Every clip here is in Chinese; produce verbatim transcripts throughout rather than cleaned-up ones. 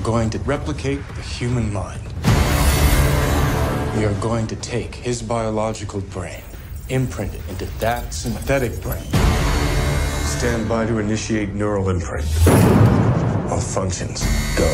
going to replicate the human mind. We are going to take his biological brain, imprint it into that synthetic brain. Stand by to initiate neural imprint. All functions, go.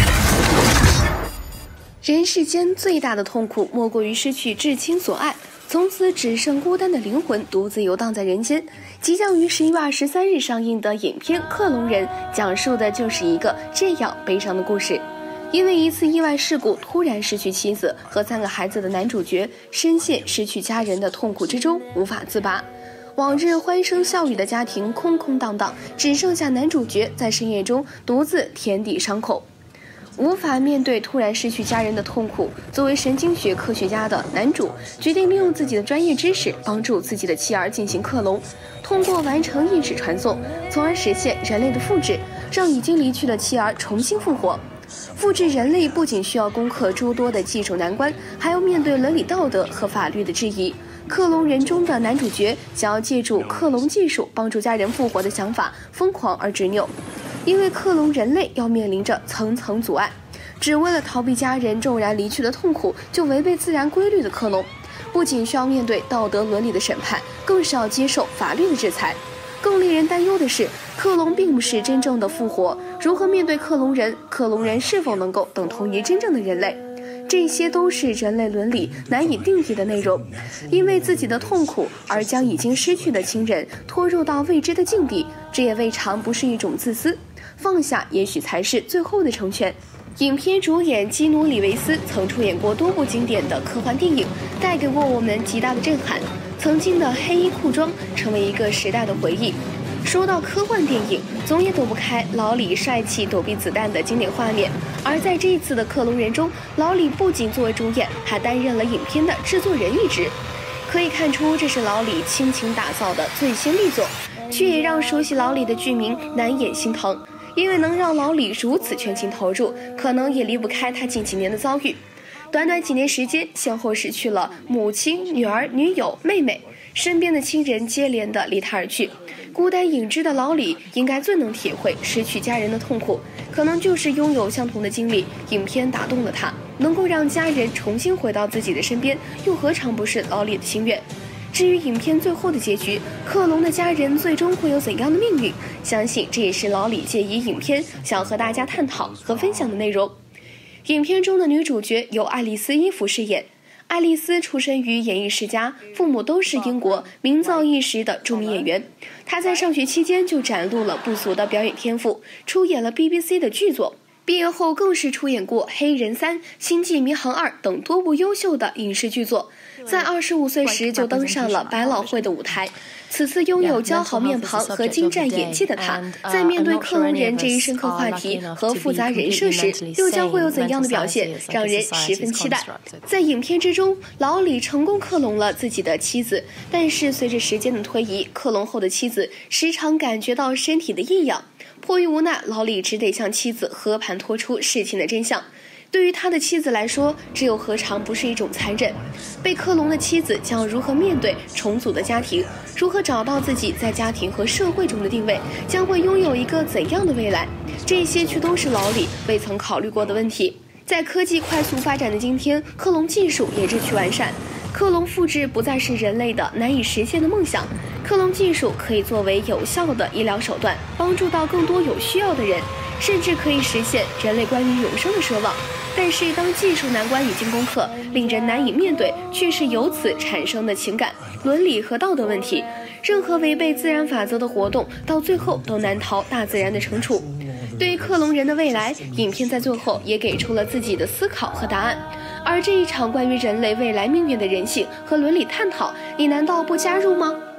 人世间最大的痛苦，莫过于失去至亲所爱，从此只剩孤单的灵魂独自游荡在人间。即将于十一月二十三日上映的影片《克隆人》，讲述的就是一个这样悲伤的故事。因为一次意外事故突然失去妻子和三个孩子的男主角，深陷失去家人的痛苦之中，无法自拔。往日欢声笑语的家庭空空荡荡，只剩下男主角在深夜中独自填抵伤口。无法面对突然失去家人的痛苦，作为神经学科学家的男主决定利用自己的专业知识，帮助自己的妻儿进行克隆，通过完成意识传送，从而实现人类的复制，让已经离去的妻儿重新复活。复制人类不仅需要攻克诸多的技术难关，还要面对伦理道德和法律的质疑。克隆人中的男主角想要借助克隆技术帮助家人复活的想法疯狂而执拗，因为克隆人类要面临着层层阻碍，只为了逃避家人骤然离去的痛苦，就违背自然规律的克隆，不仅需要面对道德伦理的审判，更是要接受法律的制裁。更令人担忧的是，克隆并不是真正的复活，如何面对克隆人？克隆人是否能够等同于真正的人类？这些都是人类伦理难以定义的内容。因为自己的痛苦而将已经失去的亲人拖入到未知的境地，这也未尝不是一种自私。放下也许才是最后的成全。影片主演基努·里维斯曾出演过多部经典的科幻电影，带给过我们极大的震撼。曾经的黑衣裤装成为一个时代的回忆。说到科幻电影，总也躲不开老李帅气躲避子弹的经典画面。而在这一次的克隆人中，老李不仅作为主演，还担任了影片的制作人一职。可以看出，这是老李倾情打造的最新力作，却也让熟悉老李的剧迷难掩心疼。因为能让老李如此全情投入，可能也离不开他近几年的遭遇。短短几年时间，先后失去了母亲、女儿、女友、妹妹，身边的亲人接连的离他而去。孤单隐居的老李应该最能体会失去家人的痛苦，可能就是拥有相同的经历。影片打动了他，能够让家人重新回到自己的身边，又何尝不是老李的心愿？至于影片最后的结局，克隆的家人最终会有怎样的命运？相信这也是老李借以影片想和大家探讨和分享的内容。影片中的女主角由爱丽丝·伊芙饰演。爱丽丝出身于演艺世家，父母都是英国名噪一时的著名演员。她在上学期间就展露了不俗的表演天赋，出演了 B B C 的剧作。毕业后更是出演过《黑人三》《星际迷航二》等多部优秀的影视剧作。在二十五岁时就登上了百老汇的舞台。此次拥有姣好面庞和精湛演技的她，在面对克隆人这一深刻话题和复杂人设时，又将会有怎样的表现，让人十分期待。在影片之中，老李成功克隆了自己的妻子，但是随着时间的推移，克隆后的妻子时常感觉到身体的异样。迫于无奈，老李只得向妻子和盘托出事情的真相。对于他的妻子来说，这又何尝不是一种残忍？被克隆的妻子将如何面对重组的家庭？如何找到自己在家庭和社会中的定位？将会拥有一个怎样的未来？这些却都是老李未曾考虑过的问题。在科技快速发展的今天，克隆技术也日趋完善，克隆复制不再是人类的难以实现的梦想。克隆技术可以作为有效的医疗手段，帮助到更多有需要的人，甚至可以实现人类关于永生的奢望。但是当技术难关已经攻克，令人难以面对却是由此产生的情感、伦理和道德问题。任何违背自然法则的活动，到最后都难逃大自然的惩处。对于克隆人的未来，影片在最后也给出了自己的思考和答案。而这一场关于人类未来命运的人性和伦理探讨，你难道不加入吗？